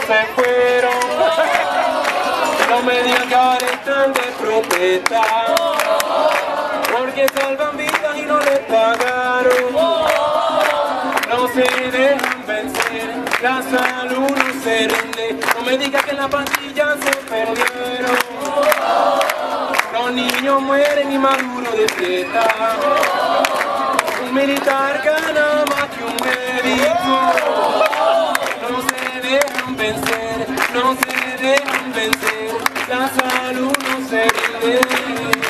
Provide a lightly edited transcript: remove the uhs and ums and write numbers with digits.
se fueron. No me digan que ahora están de protesta, porque salvan vidas y no les pagaron. No se dejan vencer, la salud no se rinde. No me digas que las pandillas se perdieron. Los niños mueren y Maduro de fiesta. Un militar gana más que un médico. No se dejan vencer, no se dejan vencer. La salud no se rinde.